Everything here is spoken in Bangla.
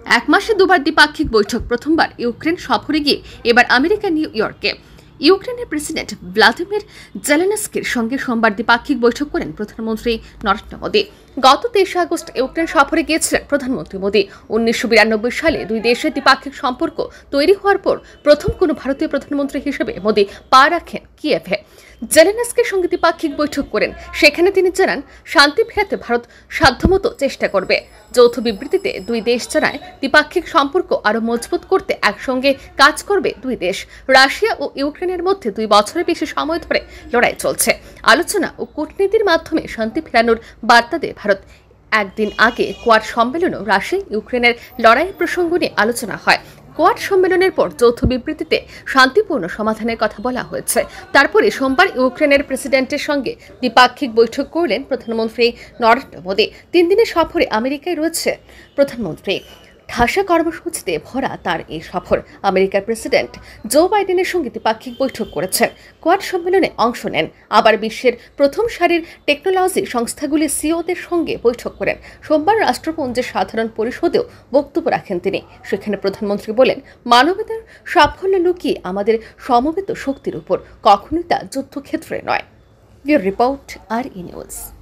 এক মাসে দুবার দ্বিপাক্ষিক বৈঠক, প্রথমবার ইউক্রেন সফরে গিয়ে এবার আমেরিকা নিউ ইয়র্কে। ইউক্রেনের প্রেসিডেন্ট ভ্লাদিমির জেলেনস্কির সঙ্গে সোমবার দ্বিপাক্ষিক বৈঠক করেন প্রধানমন্ত্রী নরেন্দ্র মোদী। গত 23 আগস্ট ইউক্রেন সফরে গিয়েছিলেন প্রধানমন্ত্রী মোদী। 1992 সালে দুই দেশের দ্বিপাক্ষিক সম্পর্ক তৈরি হওয়ার পর প্রথম কোনো ভারতীয় প্রধানমন্ত্রী হিসেবে মোদী পা রাখেন কিয়েভে। জেলেনস্কির সঙ্গে দ্বিপাক্ষিক বৈঠক করেন। সেখানে তিনি জানান, শান্তি ফেরাতে ভারত সাধ্যমতো চেষ্টা করবে। যৌথ বিবৃতিতে দুই দেশ জানায়, দ্বিপাক্ষিক সম্পর্ক আরও মজবুত করতে একসঙ্গে কাজ করবে দুই দেশ। রাশিয়া ও ইউক্রেনের মধ্যে 2 বছরের বেশি সময় ধরে লড়াই চলছে। আলোচনা ও কূটনীতির মাধ্যমে শান্তি ফেরানোর বার্তা দেয় ভারত। একদিন আগে কোয়াড সম্মেলনেও রাশিয়া ইউক্রেনের লড়াইয়ের প্রসঙ্গ নিয়ে আলোচনা হয়। কোয়াড সম্মেলনের পর যৌথ বিবৃতিতে শান্তিপূর্ণ সমাধানের কথা বলা হয়েছে। তারপরে সোমবার ইউক্রেনের প্রেসিডেন্টের সঙ্গে দ্বিপাক্ষিক বৈঠক করলেন প্রধানমন্ত্রী নরেন্দ্র মোদী। 3 দিনের সফরে আমেরিকায় রয়েছে প্রধানমন্ত্রী। ঠাসা কর্মসূচিতে ভরা তার এই সফর। আমেরিকার প্রেসিডেন্ট জো বাইডেনের সঙ্গে দ্বিপাক্ষিক বৈঠক করেছেন, কোয়াড সম্মেলনে অংশ নেন, আবার বিশ্বের প্রথম সারির টেকনোলজি সংস্থাগুলির সিইওদের সঙ্গে বৈঠক করেন। সোমবার রাষ্ট্রপুঞ্জের সাধারণ পরিষদেও বক্তব্য রাখেন তিনি। সেখানে প্রধানমন্ত্রী বলেন, মানবতার সাফল্য লুকিয়ে আমাদের সমবেত শক্তির উপর, কখনোই তা যুদ্ধক্ষেত্রে নয়। রিপোর্ট আর ই নিউজ।